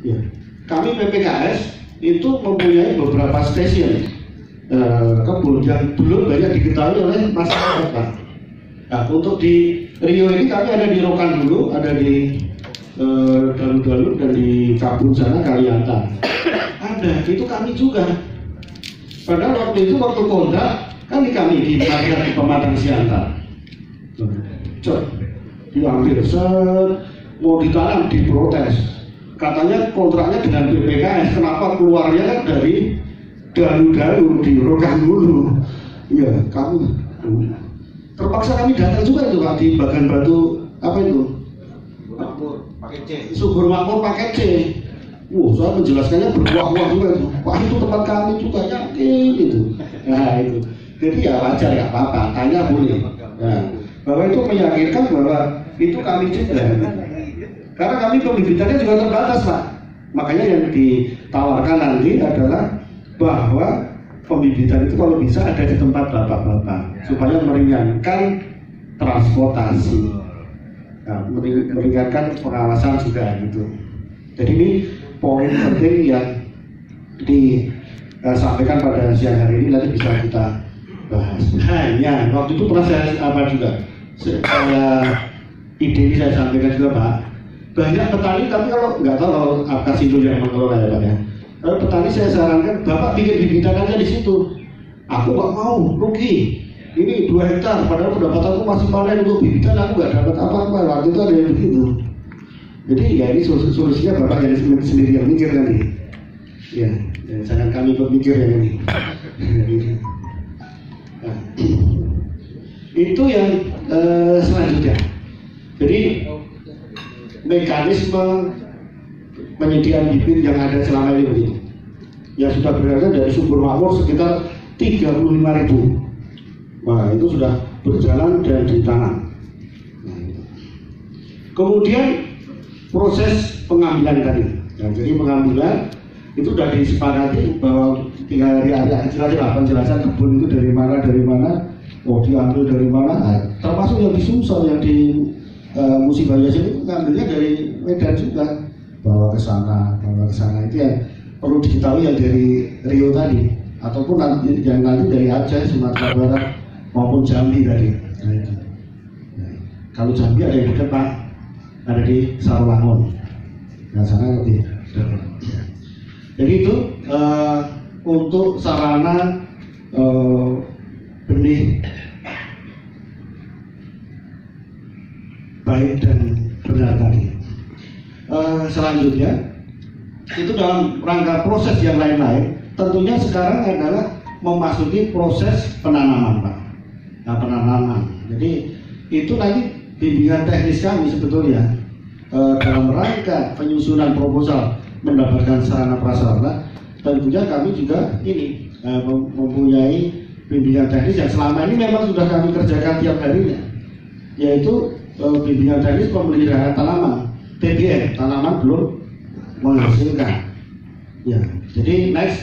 Ya. Kami PPKS itu mempunyai beberapa stasiun kebun yang belum banyak diketahui oleh masyarakat, Pak. Nah, untuk di Rio ini kami ada di Rokan dulu, ada di Dalu-Dalu dan di Kabun sana Kaliantan. Ada, itu kami juga. Padahal waktu itu waktu kontrak kami di parkir di Pematang Siantar. Diambil mau ditanam diprotes. Katanya kontraknya dengan PPKS, kenapa keluarnya kan dari Dalu-Dalu di Rokan dulu. Iya, kami terpaksa kami datang juga itu Pak di Bagan Batu apa itu? Pakai C. Subur Makmur pakai C. Saya menjelaskannya berkuah-kuah juga itu. Wah itu tempat kami juga yakin itu. Nah itu. Jadi ya wajar ya apa-apa, tanya boleh. Nah, bahwa itu meyakinkan bahwa itu kami juga. Karena kami pembibitannya juga terbatas Pak. Makanya yang ditawarkan nanti adalah bahwa pembibitan itu kalau bisa ada di tempat bapak-bapak supaya meringankan transportasi, nah, meringankan pengawasan juga gitu. Jadi ini poin penting yang disampaikan pada siang hari ini nanti bisa kita bahas. Hanya waktu itu pernah saya ide ini saya sampaikan juga Pak. Banyak petani tapi kalau nggak tahu kalau Apkasindo yang mengelola ya Pak ya. Kalau petani saya sarankan Bapak bikin bibitan aja di situ. Aku nggak mau, rugi. Ini 2 hektar, padahal pendapatanku masih panen untuk bibitan, aku nggak dapat apa-apa. Waktu itu ada yang begitu. Jadi ya ini solusinya Bapak yang sendiri yang mikir nanti. Ya, jangan kami berpikir yang ini. Nah, itu yang selanjutnya. Jadi mekanisme penyediaan bibit yang ada selama ini begini. Yang sudah berada dari Subur Makmur sekitar 35.000. Wah, itu sudah berjalan dan ditanam. Nah, kemudian proses pengambilan tadi. Nah, jadi pengambilan itu sudah disepakati bahwa tinggal hari-hari penjelasan kebun itu dari mana, diambil dari mana. Nah, termasuk yang di Sumsel, yang di Musibah Yasin itu ngambilnya dari Medan juga, bawa ke sana itu yang perlu diketahui yang dari Rio tadi, ataupun yang nanti dari Aceh, Sumatera Barat maupun Jambi tadi. Nah, itu. Nah, kalau Jambi ada yang dekat Pak, ada di Sarolangun. Nah sana lebih. Jadi itu untuk sarana benih baik dan benar tadi. Selanjutnya itu dalam rangka proses yang lain-lain, tentunya sekarang adalah memasuki proses penanaman Pak. Nah penanaman, jadi itu nanti bimbingan teknis kami sebetulnya dalam rangka penyusunan proposal mendapatkan sarana prasarana. Tentunya kami juga ini mempunyai bimbingan teknis yang selama ini memang sudah kami kerjakan tiap harinya, yaitu bimbingan teknis pemeliharaan tanaman, TBM, tanaman belum menghasilkan. Ya, jadi next.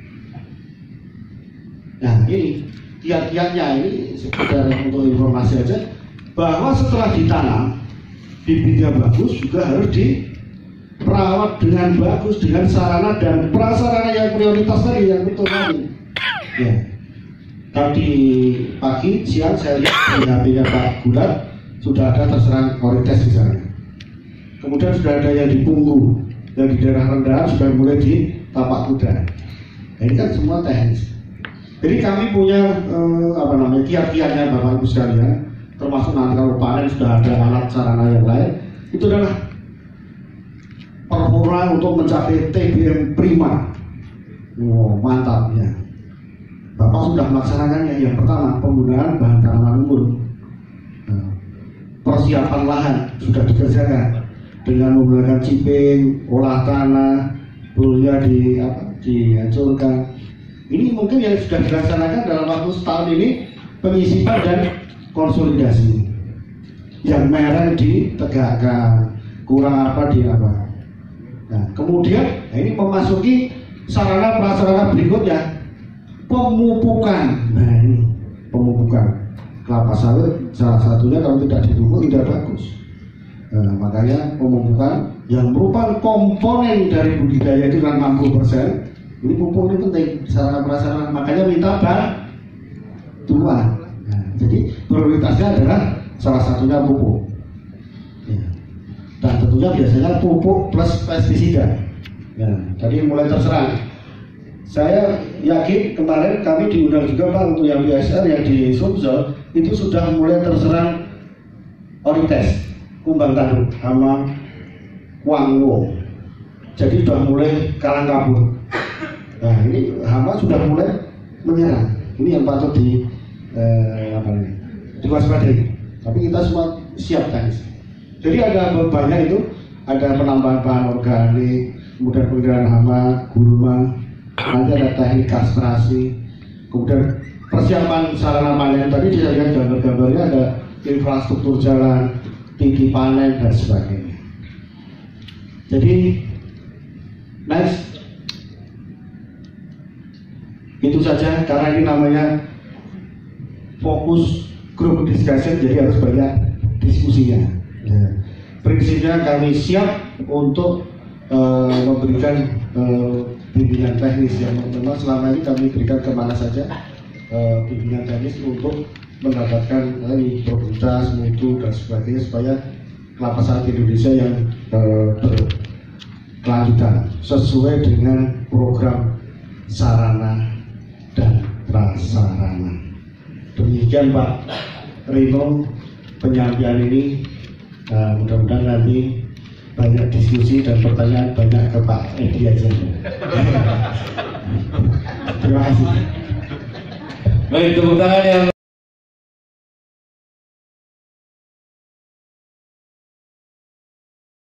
Nah ini kiat-kiatnya ini sekedar untuk informasi aja, bahwa setelah ditanam bibitnya bagus juga harus diperawat dengan bagus dengan sarana dan prasarana yang prioritas tadi, yang betul tadi. Ya. Tadi pagi siang saya lihat di HP-nya Pak Gulat sudah ada terserang orites di sana. Kemudian sudah ada yang di Punggu, yang di daerah rendahan sudah mulai di Tapak Kuda. Nah, ini kan semua teknis. Jadi kami punya kiat-kiatnya Bapak Ibu sekalian, termasuk nanti kalau panen sudah ada alat sarana yang lain. Itu adalah performa untuk mencapai TBM prima. Mantap ya. Bapak sudah melaksanakannya. Yang pertama, penggunaan bahan tanaman unggul. Persiapan lahan sudah dikerjakan dengan menggunakan ciping, olah tanah, bulnya dihancurkan. Ini mungkin yang sudah dilaksanakan dalam waktu setahun ini, penyisipan dan konsolidasi. Yang merah ditegakkan, kurang apa di apa. Nah, kemudian ini memasuki sarana prasarana berikutnya, pemupukan. Nah ini pemupukan kelapa sawit salah satunya kalau tidak dipupuk tidak bagus. Makanya pemupuk yang merupakan komponen dari budidaya itu kan 60%. Ini pupuk ini penting, sarana prasarana. Makanya minta bantuan. Jadi prioritasnya adalah salah satunya pupuk. Dan tentunya biasanya pupuk plus pestisida. Tadi mulai terserang. Saya yakin kemarin kami diundang juga Pak untuk yang BSR yang di Sumsel itu sudah mulai terserang orites, kumbang tanduk, hama wangwo. Jadi sudah mulai kalang kabut. Nah ini hama sudah mulai menyerang. Ini yang patut diwaspadai. Tapi kita semua siap kan. Jadi ada banyak itu, ada penambahan bahan organik, kemudian pengendalian hama, gulma, nanti ada teknik kastrasi, kemudian persiapan sarana panen. Tadi saya lihat gambar-gambarnya ada infrastruktur jalan, tinggi panen dan sebagainya. Jadi next, itu saja karena ini namanya fokus group discussion, jadi harus banyak diskusinya. Prinsipnya kami siap untuk memberikan bimbingan teknis yang memang selama ini kami berikan kemana saja, bimbingan teknis untuk mendapatkan produktivitas, mutu dan sebagainya supaya kelapa sawit Indonesia yang berkelanjutan sesuai dengan program sarana dan prasarana. Demikian Pak Rino penyampaian ini. Mudah-mudahan nanti banyak diskusi dan pertanyaan banyak ke Pak Edi aja. Terima kasih. Baik, tepuk tangan yang